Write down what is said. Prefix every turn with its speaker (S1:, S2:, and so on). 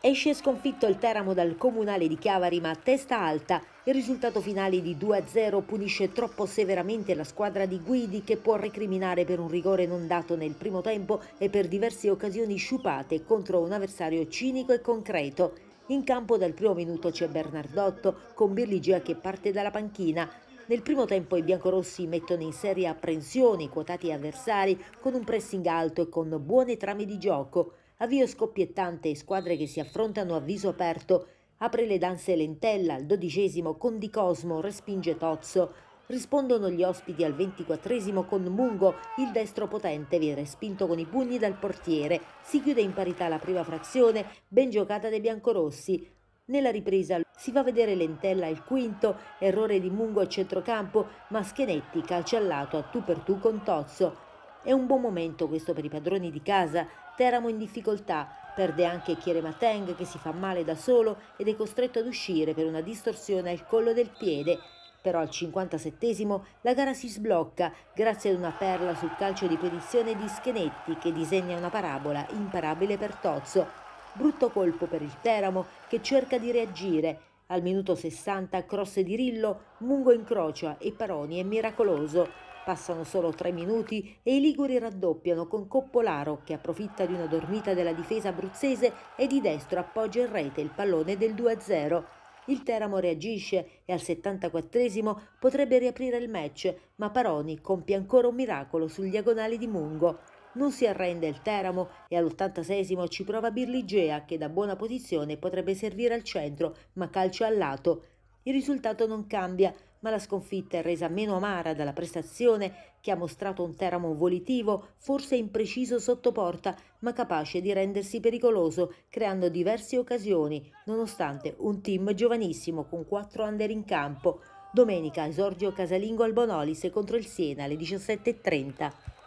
S1: Esce sconfitto il Teramo dal Comunale di Chiavari, ma a testa alta. Il risultato finale di 2-0 punisce troppo severamente la squadra di Guidi, che può recriminare per un rigore non dato nel primo tempo e per diverse occasioni sciupate contro un avversario cinico e concreto. In campo dal primo minuto c'è Bernardotto con Birligea che parte dalla panchina. Nel primo tempo i biancorossi mettono in seria apprensione i quotati avversari con un pressing alto e con buone trame di gioco. Avvio scoppiettante e squadre che si affrontano a viso aperto. Apre le danze Lentella al 12° con Di Cosmo, respinge Tozzo. Rispondono gli ospiti al 24° con Mungo, il destro potente viene respinto con i pugni dal portiere. Si chiude in parità la prima frazione, ben giocata dai biancorossi. Nella ripresa si va a vedere Lentella al quinto, errore di Mungo a centrocampo, ma Schenetti calcia al lato a tu per tu con Tozzo. È un buon momento questo per i padroni di casa. Teramo in difficoltà, perde anche Chieremateng che si fa male da solo ed è costretto ad uscire per una distorsione al collo del piede. Però al 57° la gara si sblocca grazie ad una perla sul calcio di punizione di Schenetti che disegna una parabola imparabile per Tozzo. Brutto colpo per il Teramo che cerca di reagire. Al minuto 60 cross di Rillo, Mungo incrocia e Paroni è miracoloso. Passano solo 3 minuti e i liguri raddoppiano con Coppolaro che approfitta di una dormita della difesa abruzzese e di destro appoggia in rete il pallone del 2-0. Il Teramo reagisce e al 74° potrebbe riaprire il match, ma Paroni compie ancora un miracolo sul diagonale di Mungo. Non si arrende il Teramo e all'86° ci prova Birligea che da buona posizione potrebbe servire al centro, ma calcia al lato. Il risultato non cambia, ma la sconfitta è resa meno amara dalla prestazione che ha mostrato un Teramo volitivo, forse impreciso sotto porta, ma capace di rendersi pericoloso, creando diverse occasioni, nonostante un team giovanissimo con 4 under in campo. Domenica esordio casalingo al Bonolis contro il Siena alle 17:30.